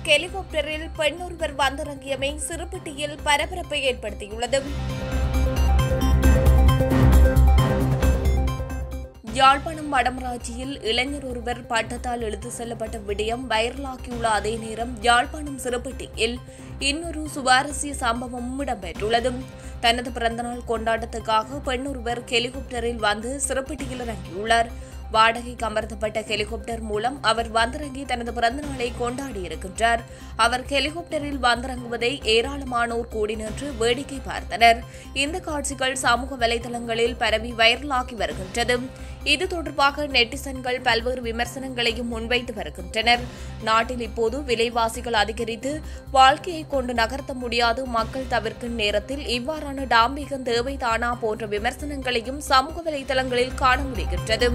ஹெலிகாப்டரில் பெண் ஒருவர் வந்திறங்கியமை சிறுபட்டியில் பரபரப்பை ஏற்படுத்தியுள்ளது. யாழ்ப்பாணம் வடமராட்சியில் இளைஞர் ஒருவர் பட்டத்தால் இழுத்து செல்லப்பட்ட விடயம் வைரலாகியுள்ள அதே நேரம் யாழ்ப்பாணம் சிறுபட்டியில் இன்னொரு சுவாரஸ்ய சம்பவமும் இடம்பெற்றுள்ளது. தனது பிறந்தநாள் கொண்டாட்டத்துக்காக பெண் ஒருவர் ஹெலிகாப்டரில் வந்து சிறுபட்டியில் இறங்கியுள்ளார். வாடகைக்கு அமர்த்தப்பட்ட ஹெலிகாப்டர் மூலம் அவர் வந்திறங்கி தனது பிறந்தநாளை கொண்டாடியிருக்கின்றார். அவர் ஹெலிகாப்டரில் வந்திறங்குவதை ஏராளமானோர் கூடி நின்று வேடிக்கை பார்த்தனர். இந்த காட்சிகள் சமூக வலைதளங்களில் பரவி வைரலாகி வருகின்றது. இது தொடர்பாக நெட்டிசன்கள் பல்வேறு விமர்சனங்களையும் முன்வைத்து வருகின்றனர். நாட்டில் இப்போது விலைவாசிகள் அதிகரித்து வாழ்க்கையை கொண்டு நகர்த்த முடியாது, மக்கள் தவிர்க்கும் நேரத்தில் இவ்வாறான டாம்பிகம் தேவைதானா போன்ற விமர்சனங்களையும் சமூக வலைதளங்களில் காண முடிகின்றது.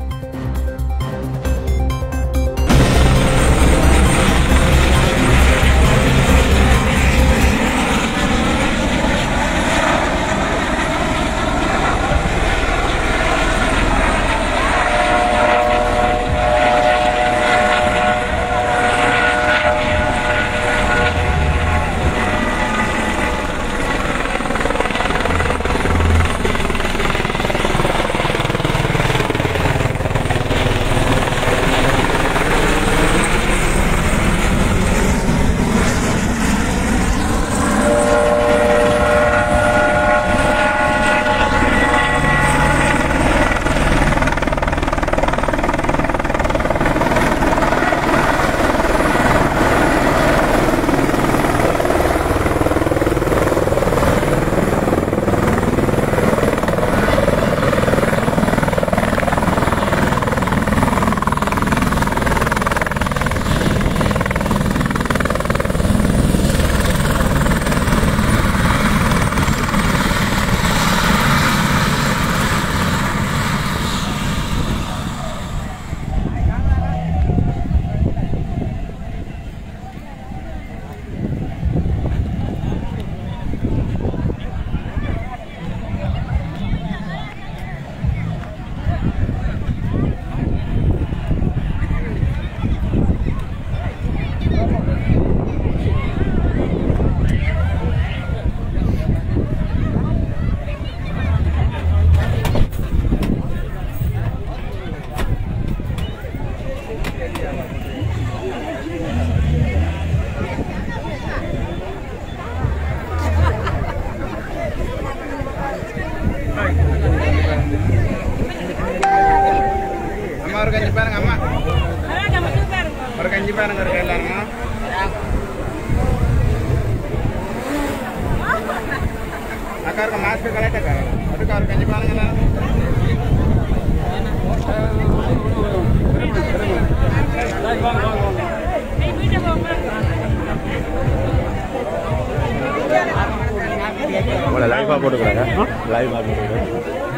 லைவா போட்டுக்கிறாங்க. லைவா போட்டுக்கிறாங்க.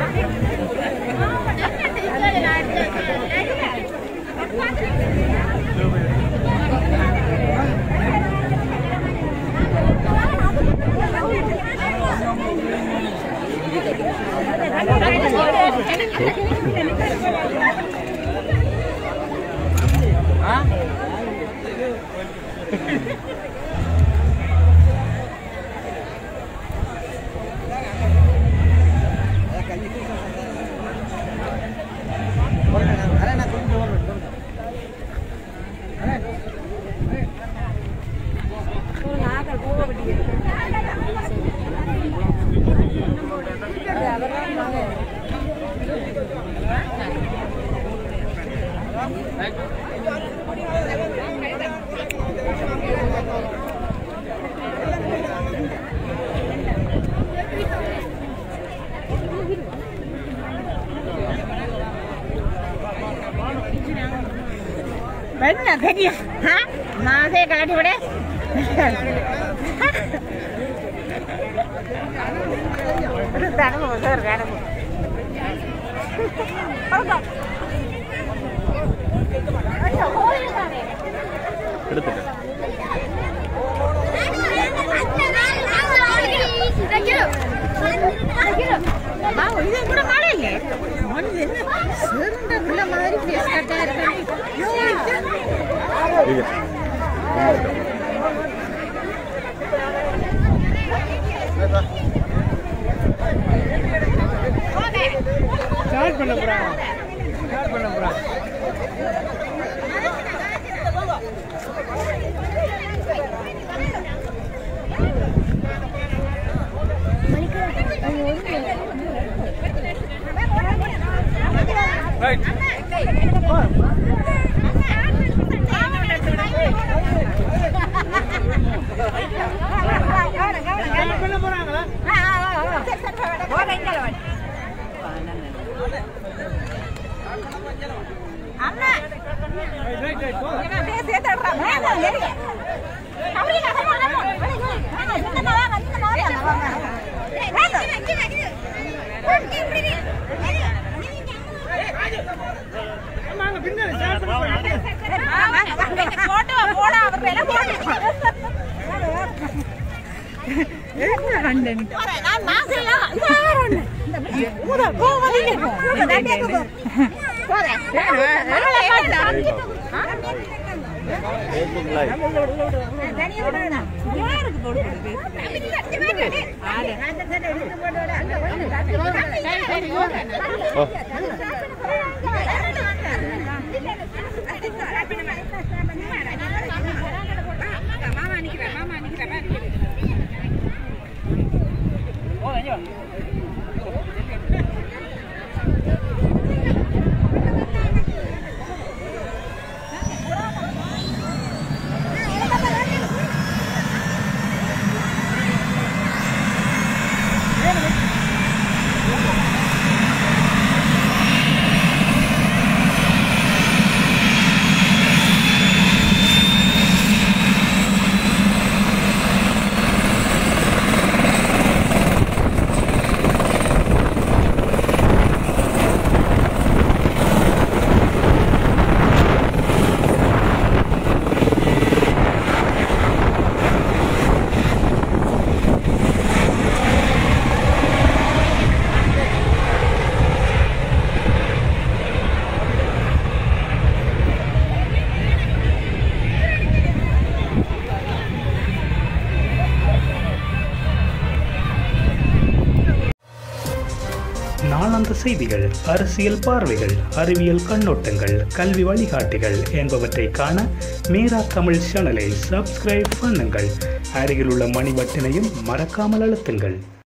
Benar tadi, ha? Masih kalau di mana? Itu tanah besar kan? Apa? Mau ini kurang mana ni? Mana ni? Serendah pula mari kita start. Iya. நாளாந்த செய்திகள், அரசியல் பார்வைகள், அறிவியல் கண்ணோட்டங்கள், கல்வி வழிகாட்டிகள் என்பவற்றை காண மீரா தமிழ் சேனலை சப்ஸ்கிரைப் பண்ணுங்கள். அருகில் உள்ள மணி பட்டனையும் மறக்காமல் அழுத்துங்கள்.